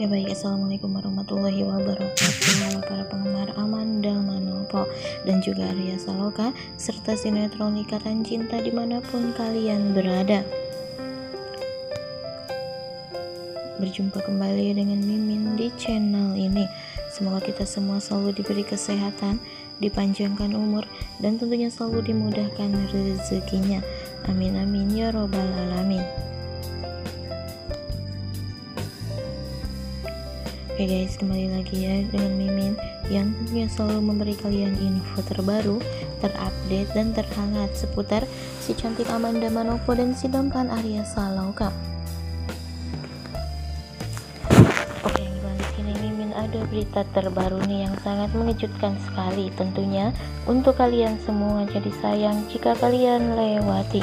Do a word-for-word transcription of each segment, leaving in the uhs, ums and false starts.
Oke baik, assalamualaikum warahmatullahi wabarakatuh. Halo para penggemar Amanda Manopo dan juga Arya Saloka serta sinetron Ikatan Cinta dimanapun kalian berada. Berjumpa kembali dengan Mimin di channel ini. Semoga kita semua selalu diberi kesehatan, dipanjangkan umur, dan tentunya selalu dimudahkan rezekinya. Amin amin ya robbal alamin. Oke guys, kembali lagi ya dengan Mimin yang tentunya selalu memberi kalian info terbaru, terupdate, dan terhangat seputar si cantik Amanda Manopo dan si tampan Arya Saloka. Oke, yang di sini Mimin ada berita terbaru nih yang sangat mengejutkan sekali tentunya untuk kalian semua. Jadi sayang jika kalian lewati.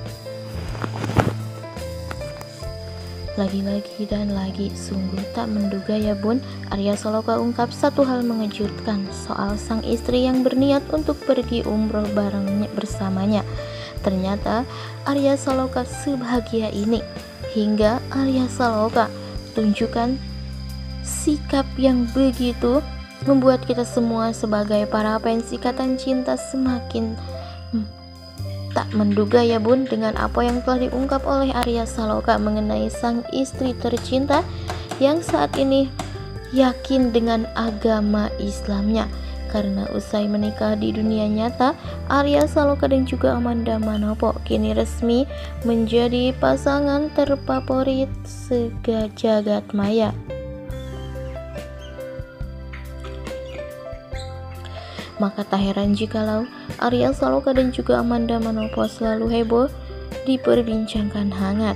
Lagi-lagi dan lagi, sungguh tak menduga ya bun, Arya Saloka ungkap satu hal mengejutkan soal sang istri yang berniat untuk pergi umroh bareng bersamanya. Ternyata Arya Saloka sebahagia ini, hingga Arya Saloka tunjukkan sikap yang begitu membuat kita semua sebagai para fans Ikatan Cinta semakin hmm, tak menduga ya bun dengan apa yang telah diungkap oleh Arya Saloka mengenai sang istri tercinta yang saat ini yakin dengan agama Islamnya. Karena usai menikah di dunia nyata, Arya Saloka dan juga Amanda Manopo kini resmi menjadi pasangan terfavorit sejagat maya. Maka tak heran jikalau Arya Saloka dan juga Amanda Manopo selalu heboh diperbincangkan hangat.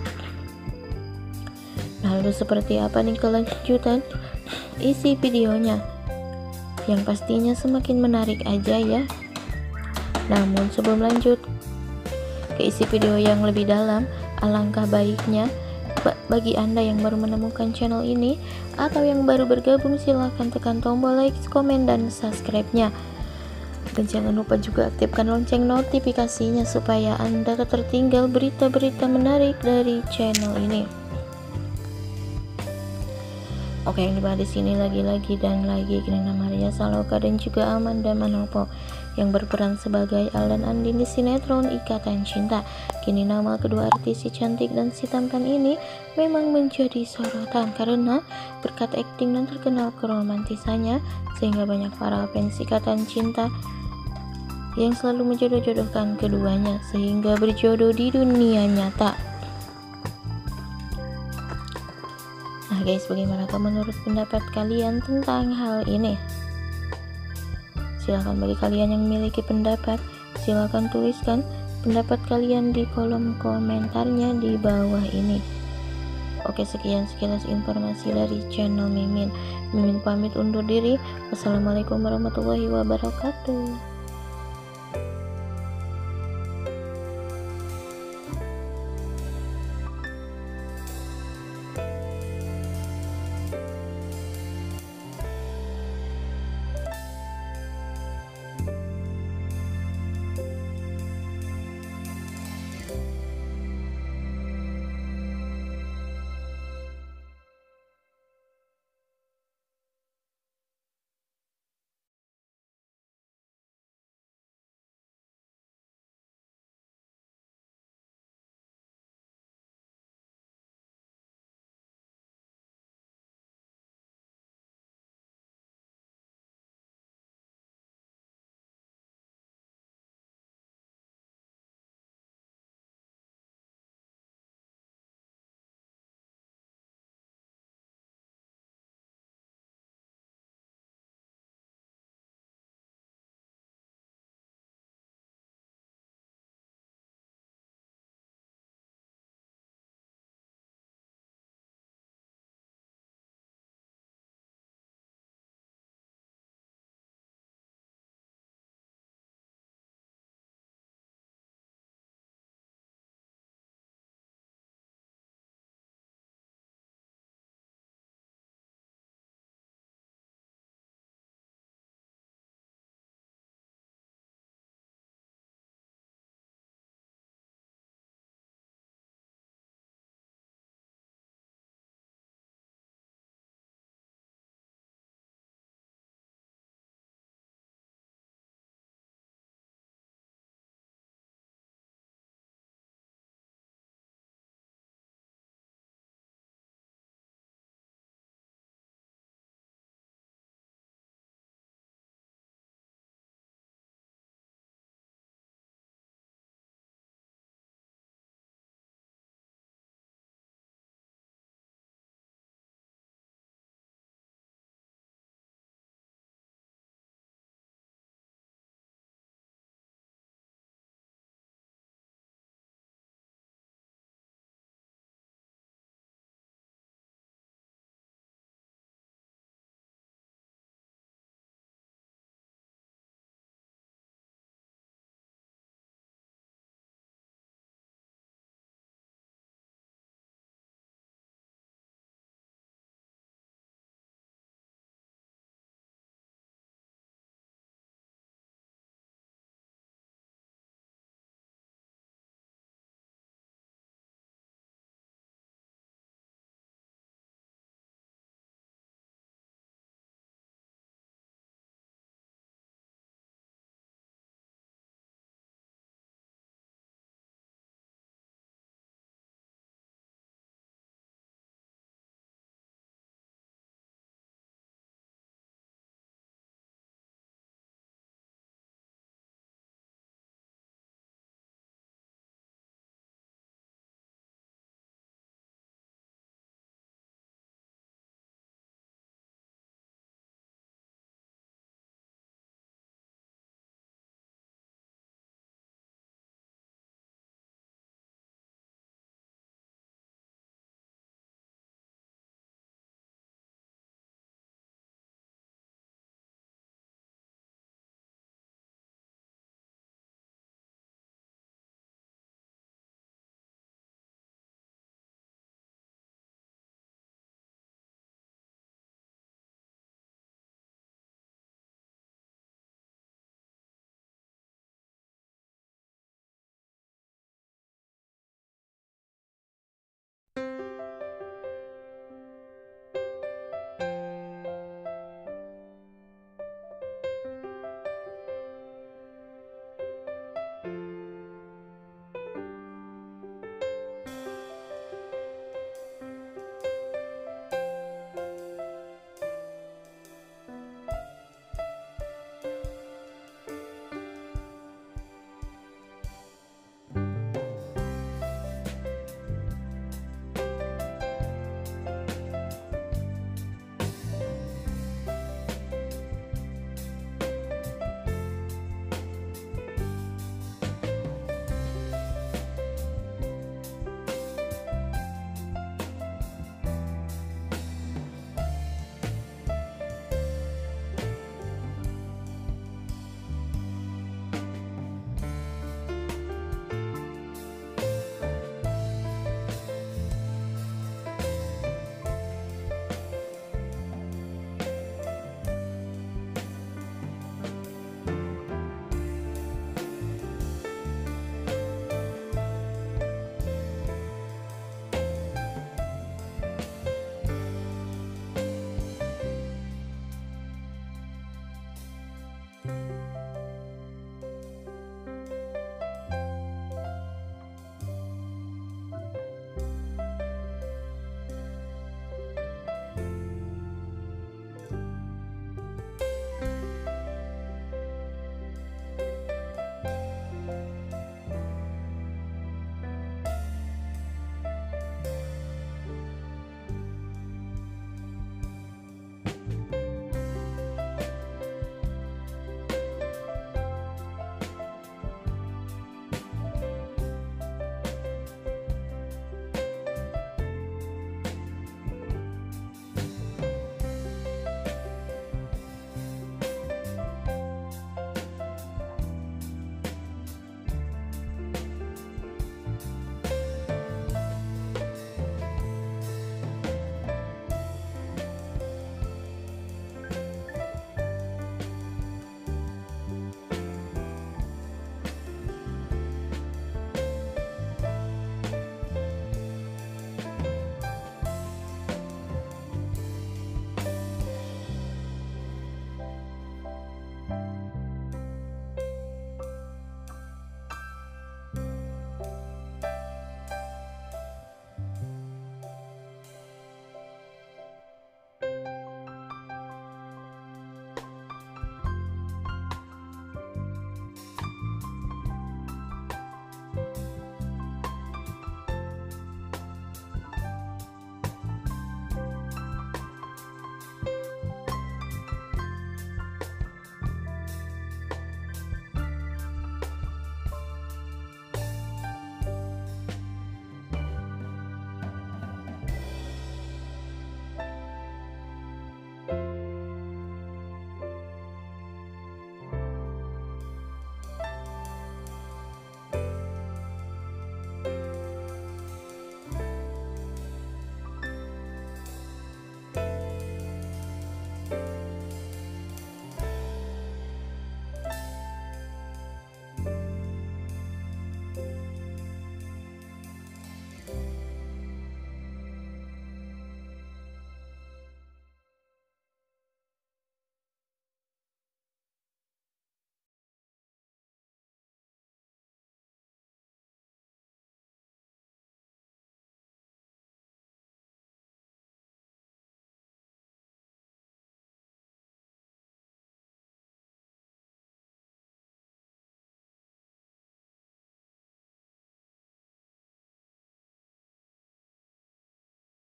Lalu seperti apa nih kelanjutan isi videonya? Yang pastinya semakin menarik aja ya. Namun sebelum lanjut ke isi video yang lebih dalam, alangkah baiknya bagi Anda yang baru menemukan channel ini atau yang baru bergabung, silahkan tekan tombol like, komen, dan subscribe-nya. Dan jangan lupa juga aktifkan lonceng notifikasinya supaya Anda tak tertinggal berita-berita menarik dari channel ini. Oke, yang dibahas di sini lagi-lagi dan lagi kini nama Arya Saloka dan juga Amanda Manopo yang berperan sebagai Al dan Andin di sinetron Ikatan Cinta. Kini nama kedua artis si cantik dan si tampan ini memang menjadi sorotan karena berkat akting dan terkenal keromantisannya, sehingga banyak para fans Ikatan Cinta yang selalu menjodoh-jodohkan keduanya sehingga berjodoh di dunia nyata. Nah guys, bagaimanakah menurut pendapat kalian tentang hal ini? Silahkan bagi kalian yang memiliki pendapat, silahkan tuliskan pendapat kalian di kolom komentarnya di bawah ini. Oke, sekian sekilas informasi dari channel Mimin. Mimin pamit undur diri. Wassalamualaikum warahmatullahi wabarakatuh.